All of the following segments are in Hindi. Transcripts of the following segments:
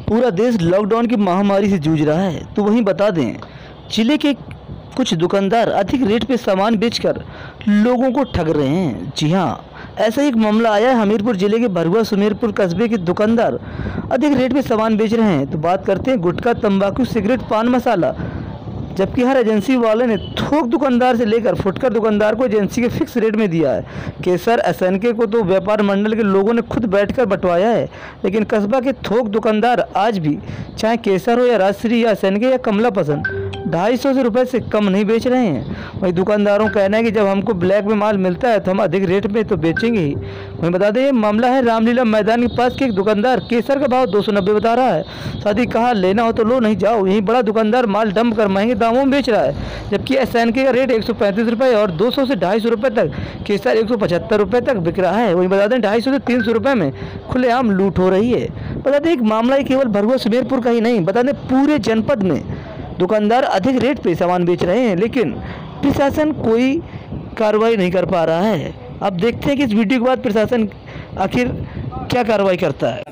पूरा देश लॉकडाउन की महामारी से जूझ रहा है, तो वहीं बता दें जिले के कुछ दुकानदार अधिक रेट पे सामान बेचकर लोगों को ठग रहे हैं। जी हाँ, ऐसा एक मामला आया है हमीरपुर जिले के भरुआ सुमेरपुर कस्बे के दुकानदार अधिक रेट पे सामान बेच रहे हैं। तो बात करते हैं गुटखा, तंबाकू, सिगरेट, पान मसाला, जबकि हर एजेंसी वाले ने थोक दुकानदार से लेकर फुटकर दुकानदार को एजेंसी के फिक्स रेट में दिया है। केसर, एसएनके को तो व्यापार मंडल के लोगों ने खुद बैठकर बंटवाया है, लेकिन कस्बा के थोक दुकानदार आज भी चाहे केसर हो या राजश्री या एसएनके या कमला पसंद 250 रुपये से कम नहीं बेच रहे हैं। वहीं दुकानदारों का कहना है कि जब हमको ब्लैक में माल मिलता है तो हम अधिक रेट में तो बेचेंगे ही। वहीं बता दें ये मामला है रामलीला मैदान के पास के एक दुकानदार केसर का भाव 290 बता रहा है। साथ ही कहा लेना हो तो लो, नहीं जाओ। यहीं बड़ा दुकानदार माल डंप कर महंगे दामों में बेच रहा है, जबकि एसएनके का रेट 135 रुपये और 200 से 250 रुपये तक, केसर 175 रुपये तक बिक रहा है। वहीं बता दें 250 से 300 रुपये में खुलेआम लूट हो रही है। बता दें एक मामला ही केवल भरुआ सुमेरपुर का ही नहीं, बता दें पूरे जनपद में दुकानदार अधिक रेट पे सामान बेच रहे हैं, लेकिन प्रशासन कोई कार्रवाई नहीं कर पा रहा है। अब देखते हैं कि इस वीडियो के बाद प्रशासन आखिर क्या कार्रवाई करता है।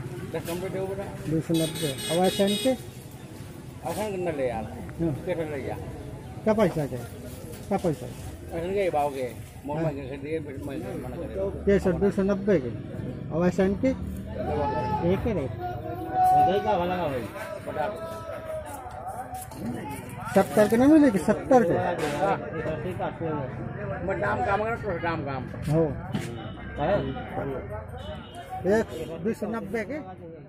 290 क्या पैसा के सर 290 के अवैसन के एक रेट 70 के नहीं मिलेगी 70 के हो 290 के